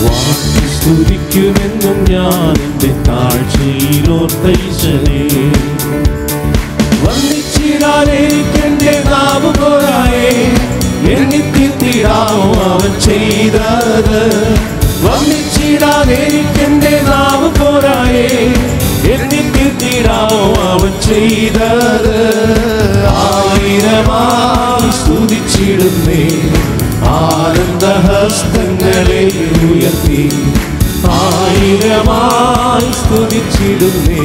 വാഴ്ത്തി സ്തുതിക്കുമെന്നും ഞാൻ എൻ്റെ താഴ്ചയിലോർത്തൈശനെ. വന്ദിച്ചിടാൻ എനിക്കെന്റെ നാവ് പോരായേ, എണ്ണിത്തീർത്തിടാമോ അവൻ ചെയ്തത്. വന്ദിച്ചിടാൻ എനിക്കെന്റെ നാവ് പോരായേ, എണ്ണിത്തീർത്തിടാമോ അവൻ ചെയ്തത്. ആയിരമായി സ്തുതിച്ചിടുന്നേ, ആനന്ദഹസ്തങ്ങളെ ഉയർത്തി. ആയിരമായി സ്തുതിച്ചിടുന്നേ,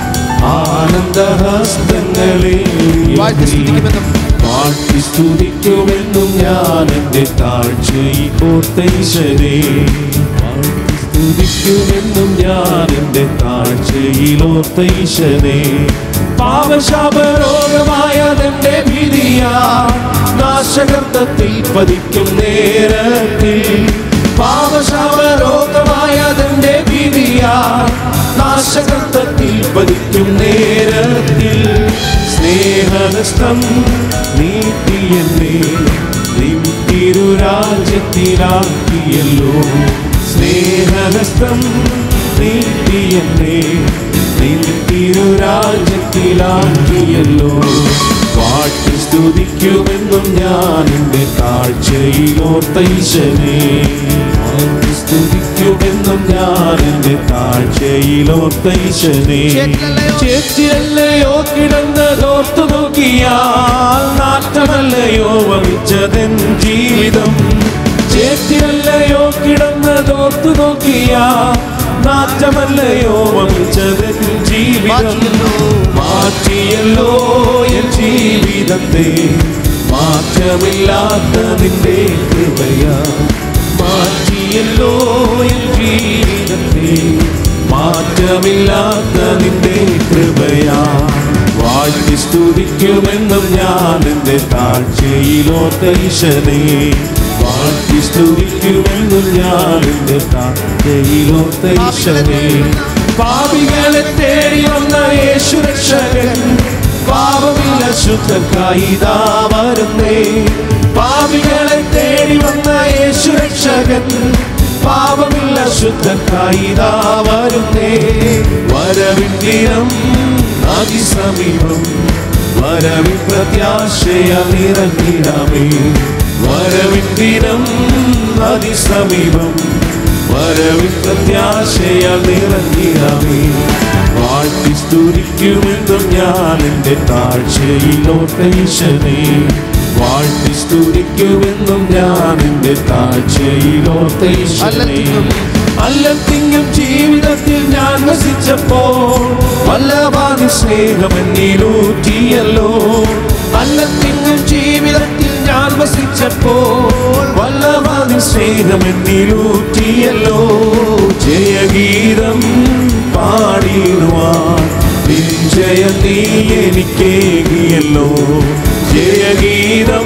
ആനന്ദഹസ്തങ്ങളെ വാഴ്ത്തി സ്തുതിക്കുമെന്നും ഞാൻ എൻ്റെ താഴ്ചയിൽ ഓർത്തൈശനെ. വാഴ്ത്തി സ്തുതിക്കുമെന്നും ഞാൻ എൻ്റെ താഴ്ചയിൽ ഓർത്തൈശനെ. പാപശാപരോഗമായതെന്റെ ഭീതിയാ, നാശകർത്തത്തിൽ പതിക്കും നേരത്തിൽ. പാപശാപരോഗമായതെന്റെ ഭീതിയാ, നാശകർത്തത്തിൽ പതിക്കും നേരത്തിൽ. സ്നേഹനഷ്ടം നീട്ടിയെന്നെ നിൻ തിരുരാജ്യത്തിലാക്കിയല്ലോ. സ്നേഹനഷ്ടം നീട്ടിയെന്നെ നിൻ തിരുരാജ്യത്തിലാക്കിയല്ലോ. വാഴ്ത്തി സ്തുതിക്കുമെന്നും ഞാൻ എൻ്റെ താഴ്ചയിൽ ഓർത്തൈശനെ. വാഴ്ത്തി സ്തുതിക്കുമെന്നും ഞാൻ എൻ്റെ താഴ്ചയിൽ ഓർത്തൈശനെ. ചേച്ചിയല്ലയോ കിടന്നതോർത്തു നോക്കിയാൽ, നാട്ടമല്ലയോ വമിച്ചതെൻ ജീവിതം. ചേച്ചിയല്ലയോ കിടന്നതോർത്തു നോക്കിയാൽ, നാറ്റമല്ലയോ വമിച്ചതെൻ ജീവിതം. മാറ്റിയല്ലോ എൻ ജീവിതത്തെ, മാറ്റമില്ലാത്ത നിന്റെ കൃപയാ. മാറ്റിയല്ലോ എൻ ജീവിതത്തെ, മാറ്റമില്ലാത്ത നിന്റെ കൃപയാ. വാഴ്ത്തി സ്തുതിക്കുമെന്നും ഞാൻ എൻ്റെ താഴ്ചയിൽ ഓർത്തൈശനെ. വാഴ്ത്തി സ്തുതിക്കുമെന്നും ഞാൻ എൻ്റെ താഴ്ചയിൽ ഓർത്തൈശനെ. പാപികളെ തേടി വന്ന യേശു രക്ഷകൻ, പാപമില്ല ശുദ്ധർക്കായി ഇതാ വരുന്നേ. പാപികളെ തേടി വന്ന യേശു രക്ഷകൻ, പാപമില്ല ശുദ്ധർക്കായി ഇതാ വരുന്നേ. വരവിൻ ദിനം അതിസമീപം, വരവിൻ പ്രത്യാശയാലിറങ്ങിടാമേ. വരവിൻ ദിനം അതിസമീപം, വരവിൻ പ്രത്യാശയാലിറങ്ങിടാമേ. വാഴ്ത്തി സ്തുതിക്കുമെന്നും ഞാൻ എൻ്റെ താഴ്ചയിൽ ഓർത്തൈശനെ. വാഴ്ത്തി സ്തുതിക്കുമെന്നും ഞാൻ എൻ്റെ താഴ്ചയിൽ ഓർത്തൈശനെ. അല്ലത്തിങ്കും ജീവിതത്തിൽ ഞാൻ വസിച്ചപ്പോൾ, വല്ലഭാഗ്യ സ്നേഹമെന്നിലൂറ്റിയല്ലോ. അല്ലത്തിങ്കും ജീവിതത്തിൽ ഞാൻ വസിച്ചപ്പോൾ, വല്ലഭാഗ്യ സ്നേഹമെന്നിലൂറ്റിയല്ലോ. ജയഗീതം പാടിടുവാൻ വിജയം നീ എനിക്കേകിയല്ലോ. ജയഗീതം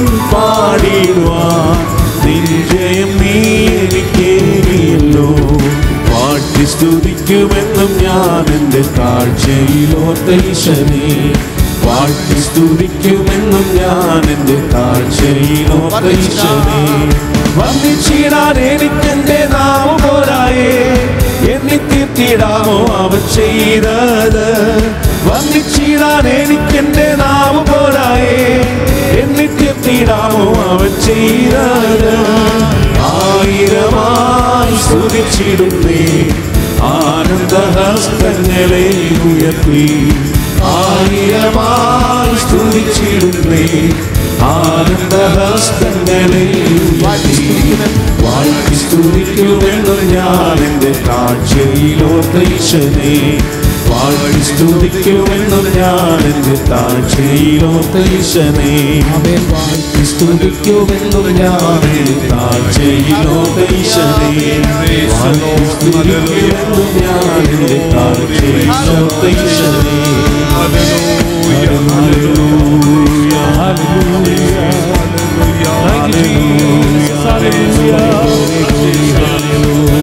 പാടിടുവാൻ വിജയം നീ എനിക്കേകിയല്ലോ. വാഴ്ത്തി സ്തുതിക്കുമെന്നും ഞാൻ എൻ്റെ താഴ്ചയിൽ ഓർത്തൈശനെ. വാഴ്ത്തി സ്തുതിക്കുമെന്നും ഞാൻ എൻ്റെ താഴ്ചയിൽ ഓർത്തൈശനെ. വന്ദിച്ചിടാൻ എനിക്കെന്റെ നാവ് പോരായേ, എണ്ണിത്തീർത്തിടാമോ അവൻ ചെയ്തത്. വന്ദിച്ചിടാൻ എനിക്കെന്റെ നാവ് പോരായേ, എണ്ണിത്തീർത്തിടാമോ അവൻ ചെയ്തത്. ആയിരമായി സ്തുതിച്ചിടുന്നേ, ആനന്ദഹസ്തങ്ങളെ ഉയർത്തി. ആയിരമായി സ്തുതിച്ചിടുന്നേ, ആനന്ദഹസ്തങ്ങളെ ഉയർത്തി. വാഴ്ത്തി സ്തുതിക്കുമെന്നും ഞാൻ എൻ്റെ താഴ്ചയിൽ ഓർത്തൈശനെ. വാഴ്ത്തി സ്തുതിക്കുമെന്നും ഞാൻ എൻ്റെ താഴ്ചയിൽ ഓർത്തൈശനെ. വാഴ്ത്തി സ്തുതിക്കുമെന്നും ഞാൻ എൻ്റെ താഴ്ചയിൽ ഓർത്തൈശനെ. വാഴ്ത്തി സ്തുതിക്കുമെന്നും ഞാൻ എൻ്റെ താഴ്ചയിൽ ഓർത്തൈശനെ.